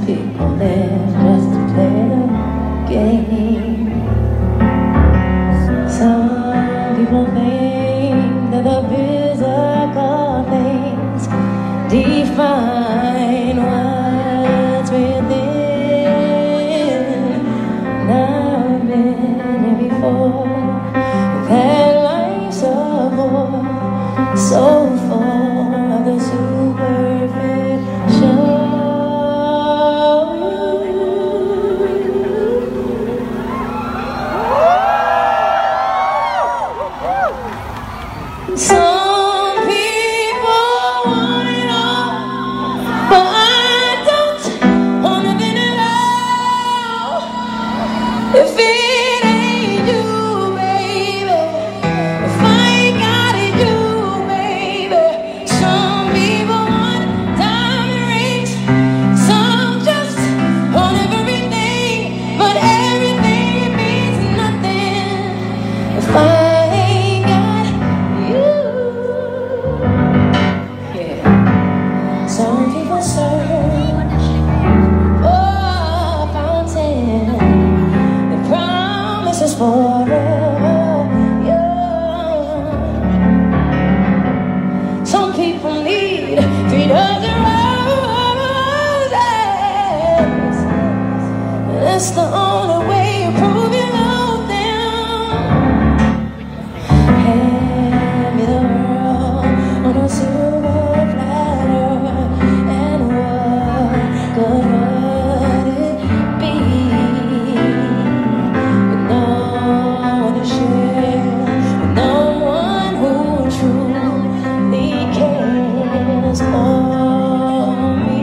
people there just to play the game. Some people think that the physical things define what's within. I've been here before. That life's a bore, so full of the superficial. Some people want it all, but I don't want nothing at all. If it ain't you, baby, if I ain't got it, you, baby. Some people want diamond rings, some just want everything, but everything means nothing if I ain't got you. Yeah. Some people search for a fountain that promises forever. Yeah. Some people need 3 dozen roses. That's the only way you prove you love them. Hand me the world on a silver platter, and what good would it be with no one to share, with no one who truly cares for me?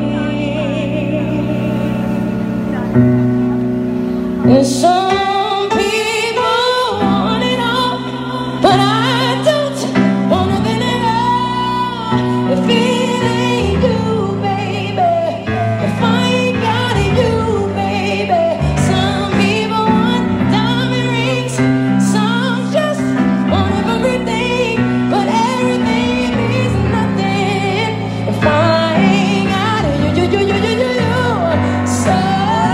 There's some people want it all, but I don't want nothing at all. If it ain't you, baby, if I ain't got it, you, baby. Some people want diamond rings, some just want everything, but everything means nothing if I ain't got it, you. So I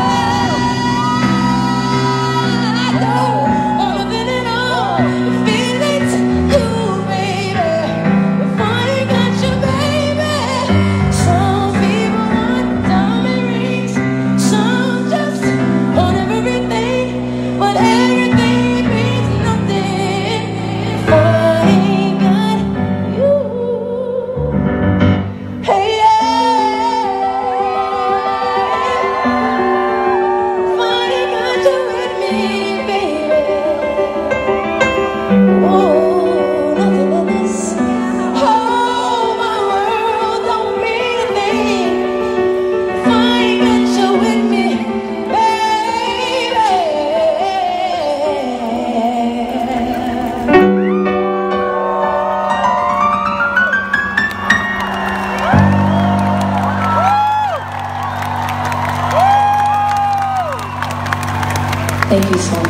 don't want nothing at all. If it ain't you, baby, if I ain't got you, baby. Some people want diamond rings, some just want everything, but everything means nothing if I ain't got you. Hey, if I ain't got you with me, baby. Oh, nothing but this. Oh, my world don't mean a thing if I ain't got you with me, baby. Thank you so much.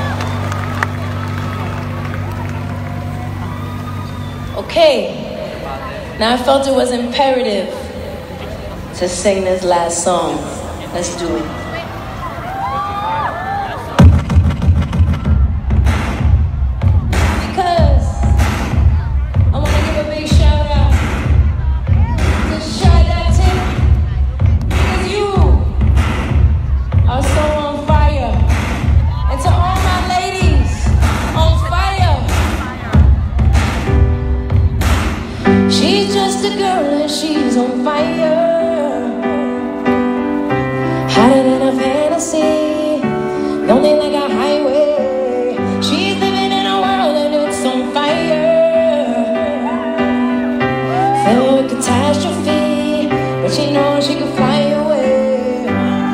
Okay, now I felt it was imperative to sing this last song. Let's do it. Because I want to give a big shout out to Shada Tim, because you are so on fire. And to all my ladies on fire. She's just a girl and she's on fire. Hotter than a fantasy, lonely like a highway. She's living in a world and it's on fire. Filled with catastrophe, but she knows she can fly away.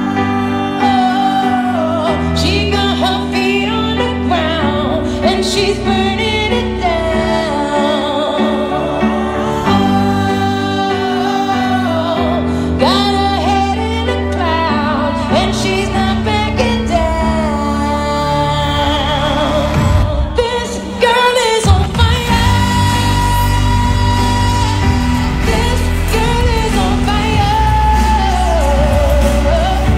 Oh, she got her feet on the ground and she's burning it down. Oh, got her head in the clouds and she's not backing down. This girl is on fire. This girl is on fire.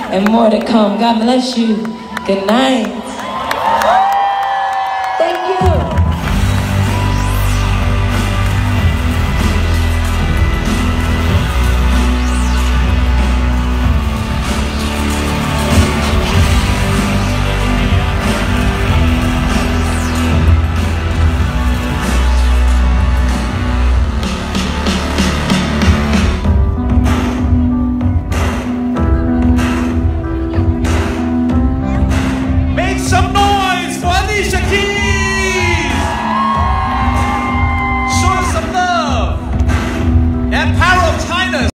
and more to come. God bless you. Good night.